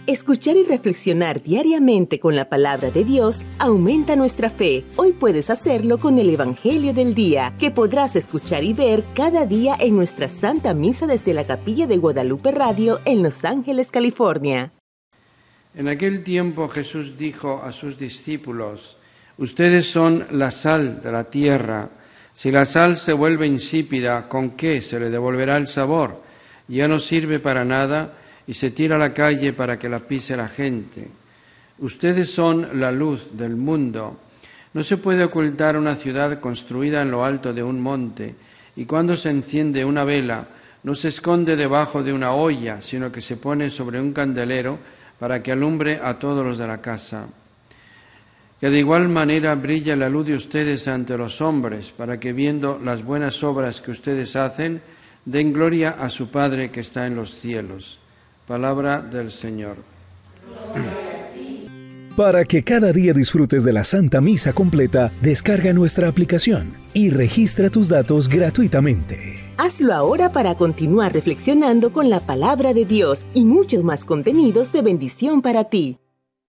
Escuchar y reflexionar diariamente con la palabra de Dios aumenta nuestra fe. Hoy puedes hacerlo con el Evangelio del Día, que podrás escuchar y ver cada día en nuestra Santa Misa desde la Capilla de Guadalupe Radio en Los Ángeles, California. En aquel tiempo Jesús dijo a sus discípulos: ustedes son la sal de la tierra. Si la sal se vuelve insípida, ¿con qué se le devolverá el sabor? Ya no sirve para nada y se tira a la calle para que la pise la gente. Ustedes son la luz del mundo. No se puede ocultar una ciudad construida en lo alto de un monte, y cuando se enciende una vela, no se esconde debajo de una olla, sino que se pone sobre un candelero para que alumbre a todos los de la casa. Que de igual manera brille la luz de ustedes ante los hombres, para que viendo las buenas obras que ustedes hacen, den gloria a su Padre que está en los cielos. Palabra del Señor. Para que cada día disfrutes de la Santa Misa completa, descarga nuestra aplicación y registra tus datos gratuitamente. Hazlo ahora para continuar reflexionando con la palabra de Dios y muchos más contenidos de bendición para ti.